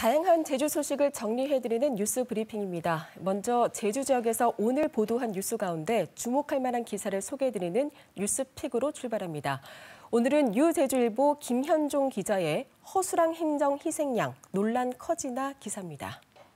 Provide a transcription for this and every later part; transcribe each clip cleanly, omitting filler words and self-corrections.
다양한 제주 소식을 정리해드리는 뉴스 브리핑입니다. 먼저 제주 지역에서 오늘 보도한 뉴스 가운데 주목할 만한 기사를 소개해드리는 뉴스픽으로 출발합니다. 오늘은 유제주일보 김현종 기자의 허술한 행정 희생양, 논란 커지나 기사입니다.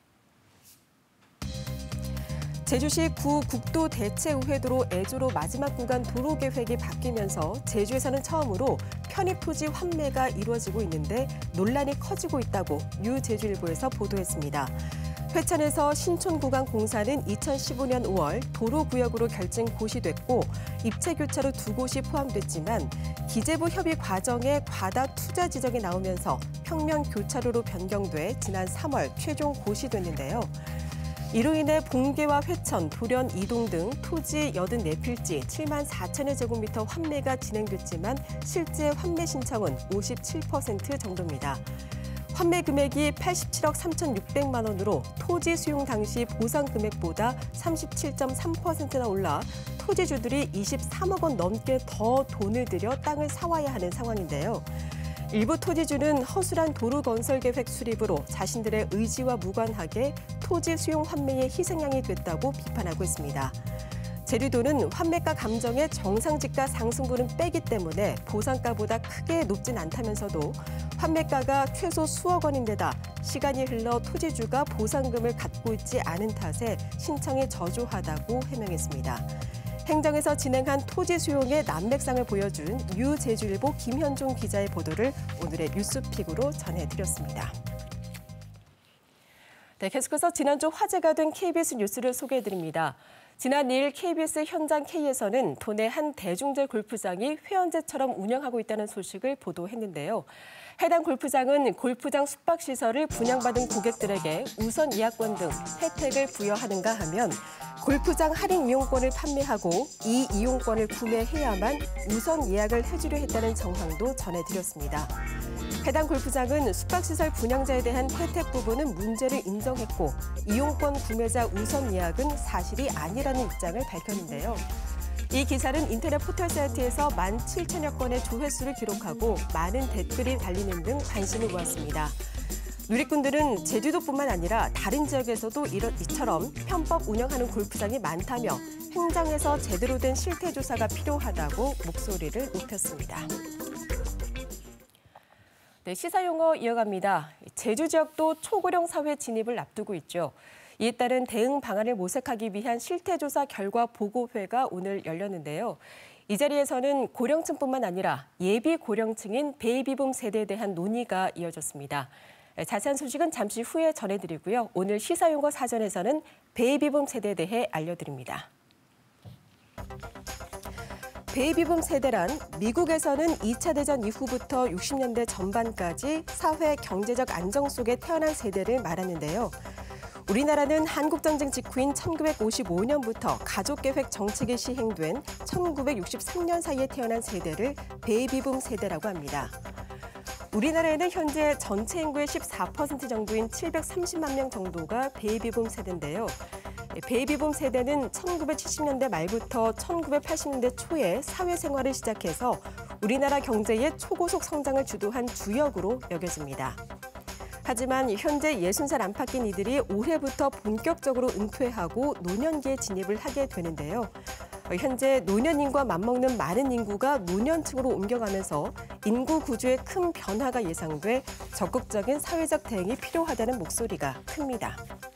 제주시 구국도대체우회도로 애조로 마지막 구간 도로 계획이 바뀌면서 제주에서는 처음으로 편입토지 환매가 이루어지고 있는데 논란이 커지고 있다고 유제주일보에서 보도했습니다. 회천에서 신촌 구간 공사는 2015년 5월 도로구역으로 결정 고시됐고 입체교차로 2곳이 포함됐지만 기재부 협의 과정에 과다 투자 지적이 나오면서 평면교차로로 변경돼 지난 3월 최종 고시됐는데요. 이로 인해 봉계와 회천, 돌연 이동 등 토지 84필지 7만 4천여 제곱미터 환매가 진행됐지만 실제 환매 신청은 57% 정도입니다. 환매 금액이 87억 3,600만 원으로 토지 수용 당시 보상 금액보다 37.3%나 올라 토지주들이 23억 원 넘게 더 돈을 들여 땅을 사와야 하는 상황인데요. 일부 토지주는 허술한 도로 건설 계획 수립으로 자신들의 의지와 무관하게 토지 수용 환매의 희생양이 됐다고 비판하고 있습니다. 제주도는 환매가 감정의 정상지가 상승분은 빼기 때문에 보상가보다 크게 높진 않다면서도 환매가가 최소 수억 원인데다 시간이 흘러 토지주가 보상금을 갖고 있지 않은 탓에 신청이 저조하다고 해명했습니다. 행정에서 진행한 토지 수용의 난맥상을 보여준 유제주일보 김현종 기자의 보도를 오늘의 뉴스픽으로 전해드렸습니다. 네, 계속해서 지난주 화제가 된 KBS 뉴스를 소개해드립니다. 지난 2일 KBS 현장 K에서는 도내 한 대중제 골프장이 회원제처럼 운영하고 있다는 소식을 보도했는데요. 해당 골프장은 골프장 숙박시설을 분양받은 고객들에게 우선 예약권 등 혜택을 부여하는가 하면 골프장 할인 이용권을 판매하고 이 이용권을 구매해야만 우선 예약을 해주려 했다는 정황도 전해드렸습니다. 해당 골프장은 숙박시설 분양자에 대한 혜택 부분은 문제를 인정했고 이용권 구매자 우선 예약은 사실이 아니라는 입장을 밝혔는데요. 이 기사는 인터넷 포털 사이트에서 17,000여 건의 조회수를 기록하고 많은 댓글이 달리는 등 관심을 모았습니다. 누리꾼들은 제주도뿐만 아니라 다른 지역에서도 이처럼 편법 운영하는 골프장이 많다며 행정에서 제대로 된 실태조사가 필요하다고 목소리를 높였습니다. 네, 시사용어 이어갑니다. 제주 지역도 초고령 사회 진입을 앞두고 있죠. 이에 따른 대응 방안을 모색하기 위한 실태조사 결과 보고회가 오늘 열렸는데요. 이 자리에서는 고령층뿐만 아니라 예비 고령층인 베이비붐 세대에 대한 논의가 이어졌습니다. 자세한 소식은 잠시 후에 전해드리고요. 오늘 시사용어 사전에서는 베이비붐 세대에 대해 알려드립니다. 베이비붐 세대란 미국에서는 2차 대전 이후부터 60년대 전반까지 사회 경제적 안정 속에 태어난 세대를 말하는데요. 우리나라는 한국전쟁 직후인 1955년부터 가족계획 정책이 시행된 1963년 사이에 태어난 세대를 베이비붐 세대라고 합니다. 우리나라에는 현재 전체 인구의 14% 정도인 730만 명 정도가 베이비붐 세대인데요. 베이비붐 세대는 1970년대 말부터 1980년대 초에 사회생활을 시작해서 우리나라 경제의 초고속 성장을 주도한 주역으로 여겨집니다. 하지만 현재 60살 안팎인 이들이 올해부터 본격적으로 은퇴하고 노년기에 진입을 하게 되는데요. 현재 노년인과 맞먹는 많은 인구가 노년층으로 옮겨가면서 인구 구조에 큰 변화가 예상돼 적극적인 사회적 대응이 필요하다는 목소리가 큽니다.